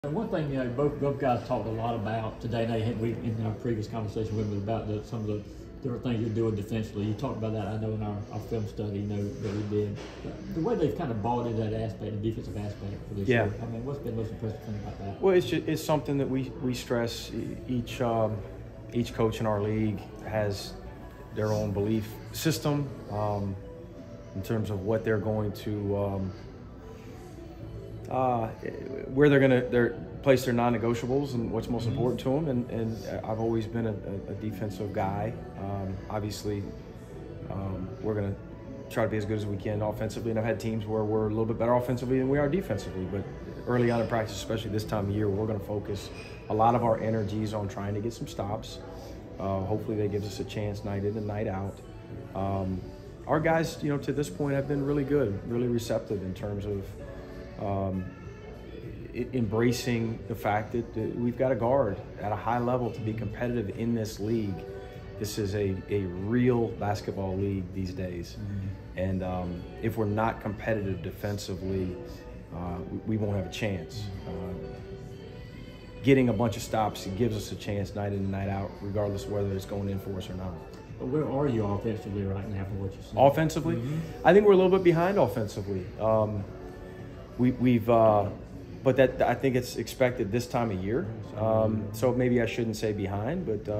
And one thing, both guys talked a lot about today, and we in our previous conversation with them about some of the different things you're doing defensively. You talked about that, I know, in our film study, that we did. The way they've kind of bought into that aspect, the defensive aspect for this year. I mean, what's been the most impressive thing about that? Well, it's something that we stress. Each coach in our league has their own belief system in terms of what they're going to where they're going to place their non-negotiables and what's most important to them. And I've always been a defensive guy. Obviously, we're going to try to be as good as we can offensively. And I've had teams where we're a little bit better offensively than we are defensively. But early on in practice, especially this time of year, we're going to focus a lot of our energies on trying to get some stops. Hopefully that gives us a chance night in and night out. Our guys, to this point, have been really good, really receptive in terms of embracing the fact that we've got a guard at a high level to be competitive in this league. This is a real basketball league these days. And if we're not competitive defensively, we won't have a chance. Getting a bunch of stops, it gives us a chance night in and night out, regardless of whether it's going in for us or not. But where are you offensively right now from what you're seeing? Offensively? I think we're a little bit behind offensively. But that I think it's expected this time of year. So maybe I shouldn't say behind, but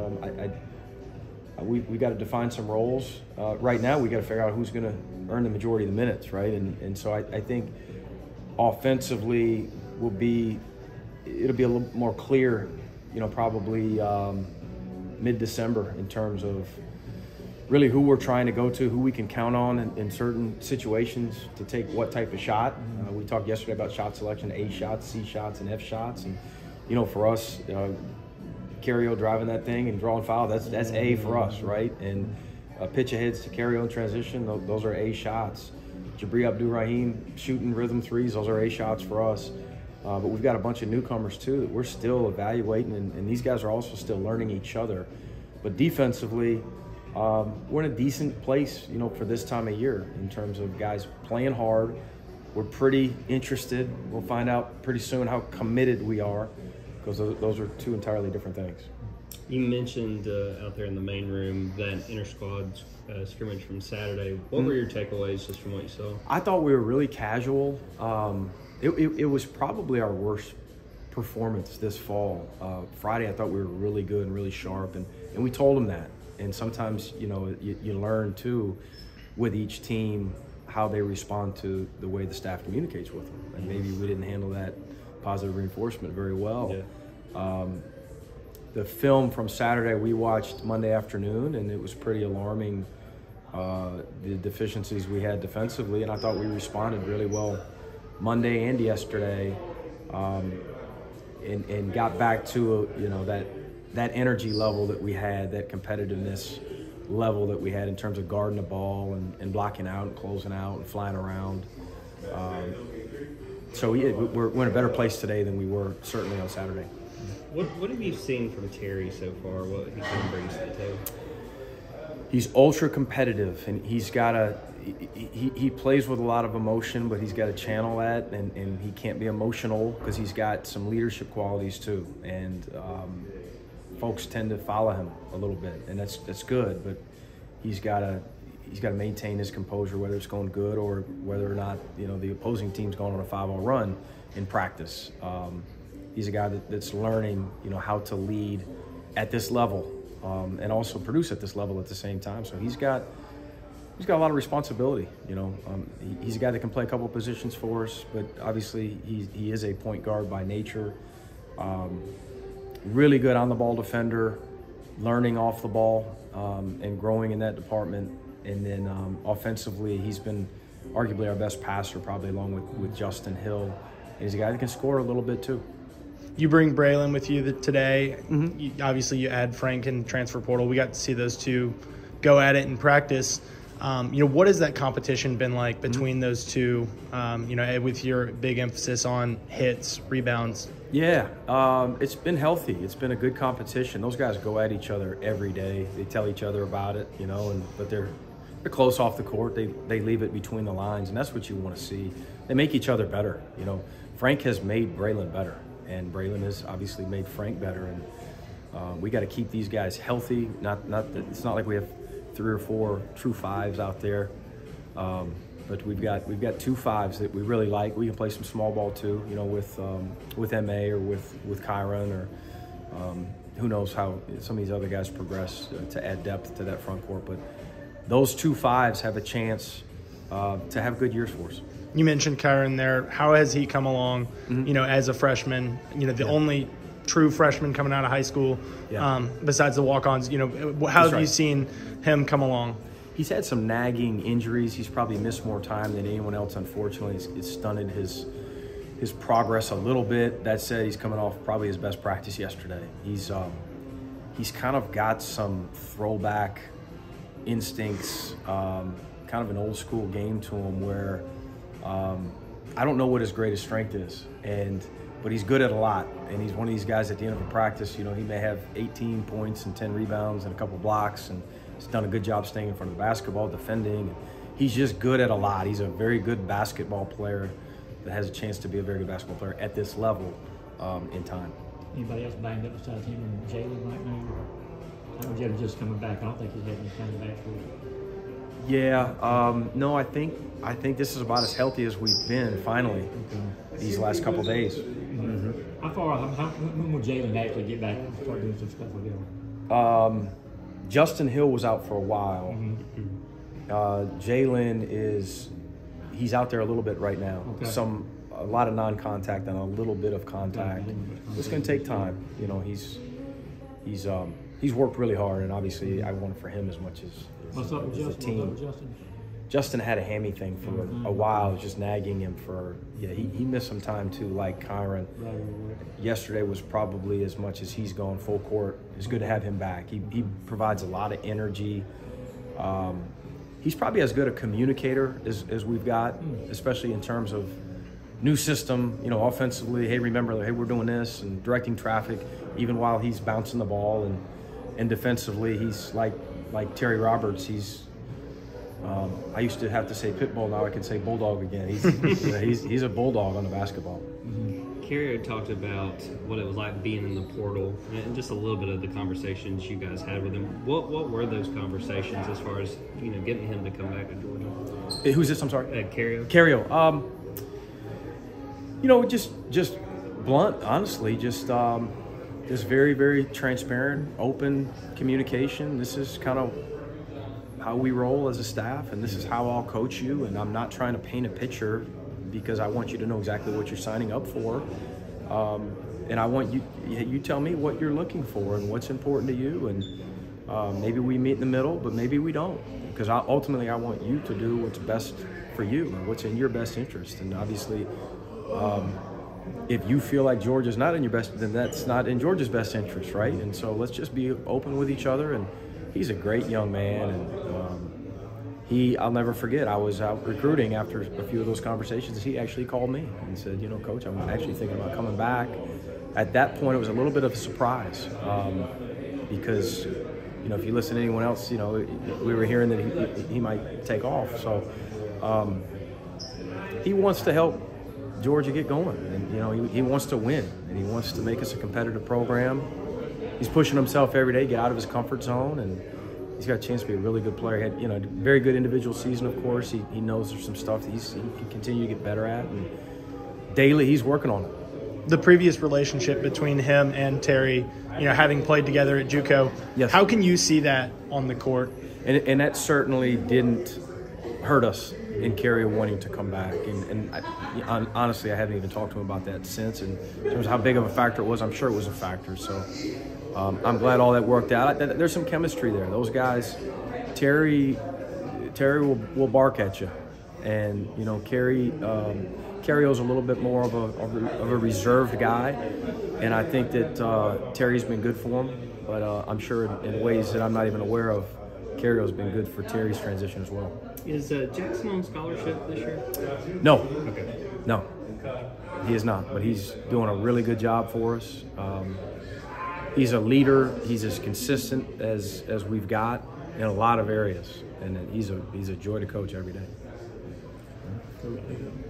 we got to define some roles. Right now, we got to figure out who's going to earn the majority of the minutes, right? And so I think offensively it'll be a little more clear, probably mid-December in terms of really who we're trying to go to, who we can count on in certain situations to take what type of shot. We talked yesterday about shot selection, A shots, C shots, and F shots. And, for us, Cario driving that thing and drawing foul, that's A for us, right? And pitch aheads to Cario in transition, those are A shots. Jabri Abdur-Rahim shooting rhythm threes, those are A shots for us. But we've got a bunch of newcomers, too, that we're still evaluating, and these guys are also still learning each other. But defensively, we're in a decent place, for this time of year in terms of guys playing hard. We're pretty interested. We'll find out pretty soon how committed we are, because those are two entirely different things. You mentioned out there in the main room that inter-squad scrimmage from Saturday. What were your takeaways just from what you saw? I thought we were really casual. It was probably our worst performance this fall. Friday, I thought we were really good and really sharp, and we told them that. And sometimes, you learn, too, with each team how they respond to the way the staff communicates with them. And maybe we didn't handle that positive reinforcement very well. Yeah. The film from Saturday we watched Monday afternoon, and it was pretty alarming, the deficiencies we had defensively. And I thought we responded really well Monday and yesterday, and got back to, that energy level that we had, that competitiveness level that we had in terms of guarding the ball and blocking out and closing out and flying around. So we're in a better place today than we were certainly on Saturday. What have you seen from Terry so far? What he kind of brings to the table? He's ultra competitive, and he's got he plays with a lot of emotion, but he's got to channel that, and he can't be emotional because he's got some leadership qualities too. And folks tend to follow him a little bit, and that's good. But he's got to maintain his composure, whether it's going good or whether or not the opposing team's going on a 5-0 run in practice. He's a guy that's learning how to lead at this level, and also produce at this level at the same time. So he's got a lot of responsibility. He's a guy that can play a couple of positions for us, but obviously he is a point guard by nature. Really good on the ball defender, learning off the ball, and growing in that department. And then offensively, he's been arguably our best passer, probably along with Justin Hill. And he's a guy that can score a little bit too. You bring Braylon with you today. Obviously, you add Frank in transfer portal. We got to see those two go at it in practice. What has that competition been like between those two, with your big emphasis on hits, rebounds? Yeah, it's been healthy. It's been a good competition. Those guys go at each other every day. They tell each other about it, but they're close off the court. They leave it between the lines, and that's what you want to see. They make each other better. Frank has made Braylon better. and Braylon has obviously made Frank better. And we got to keep these guys healthy. Not that it's not like we have 3 or 4 true fives out there, but we've got 2 fives that we really like. We can play some small ball too, you know, with MA or with Kyron, or who knows how some of these other guys progress to add depth to that front court. But those 2 fives have a chance to have good years for us. You mentioned Kyron there. How has he come along, you know, as a freshman? You know, the only true freshman coming out of high school, besides the walk-ons. You know, how have you seen him come along? He's had some nagging injuries. He's probably missed more time than anyone else, unfortunately. It's stunted his progress a little bit. That said, he's coming off probably his best practice yesterday. He's kind of got some throwback instincts, kind of an old school game to him where I don't know what his greatest strength is, but he's good at a lot. And he's one of these guys at the end of a practice, you know, he may have 18 points and 10 rebounds and a couple blocks, and he's done a good job staying in front of the basketball, defending. He's just good at a lot. He's a very good basketball player that has a chance to be a very good basketball player at this level in time. Anybody else banged up besides him and Jalen right now? I know Jalen's just coming back. I don't think he's had any kind of actual. Yeah, no, I think this is about as healthy as we've been finally these last couple days. How far? When will Jalen actually get back and start doing some stuff again? Justin Hill was out for a while. Jalen he's out there a little bit right now. Okay. A lot of non-contact and a little bit of contact. It's going to take time. You know, he's worked really hard, and obviously I want it for him as much as the team. Justin had a hammy thing for a while. It was just nagging him he missed some time too, like Kyron. Yesterday was probably as much as he's gone full court. It's good to have him back. He provides a lot of energy. He's probably as good a communicator as we've got, especially in terms of new system, you know, offensively. Hey, remember, hey, we're doing this, and directing traffic, even while he's bouncing the ball, and defensively, he's like Terry Roberts. I used to have to say pit bull, now I can say bulldog again. He's a bulldog on the basketball. Carrier talked about what it was like being in the portal, and just a little bit of the conversations you guys had with him. What were those conversations as far as, you know, getting him to come back to Georgia? Who's this? I'm sorry. Carrier. You know, just blunt, honestly, just very, very transparent, open communication. This is kind of how we roll as a staff, and this is how I'll coach you, and I'm not trying to paint a picture because I want you to know exactly what you're signing up for. And I want you tell me what you're looking for and what's important to you, and maybe we meet in the middle, but maybe we don't, because ultimately I want you to do what's best for you and what's in your best interest. And obviously, if you feel like Georgia's not in your best, then that's not in Georgia's best interest, right? And so let's just be open with each other. And he's a great young man, and I'll never forget, I was out recruiting after a few of those conversations. He actually called me and said, you know, Coach, I'm actually thinking about coming back. At that point, it was a little bit of a surprise because, you know, if you listen to anyone else, you know, we were hearing that he might take off. So he wants to help Georgia get going, and, you know, he wants to win, and he wants to make us a competitive program. He's pushing himself every day, get out of his comfort zone, and he's got a chance to be a really good player. He had, you know, a very good individual season, of course. He knows there's some stuff that he can continue to get better at, and daily he's working on it. The previous relationship between him and Terry, you know, having played together at JUCO, yes. How can you see that on the court? And that certainly didn't hurt us in Carrier wanting to come back. And honestly, I haven't even talked to him about that since. And in terms of how big of a factor it was, I'm sure it was a factor. So I'm glad all that worked out. There's some chemistry there. Those guys, Terry will bark at you. And, you know, Carrio's a little bit more of a reserved guy. And I think that Terry's been good for him. But I'm sure in ways that I'm not even aware of, Carrio's been good for Terry's transition as well. Is Jackson on scholarship this year? No. Okay. No, he is not. But he's doing a really good job for us. He's a leader. He's as consistent as we've got in a lot of areas, and he's a joy to coach every day.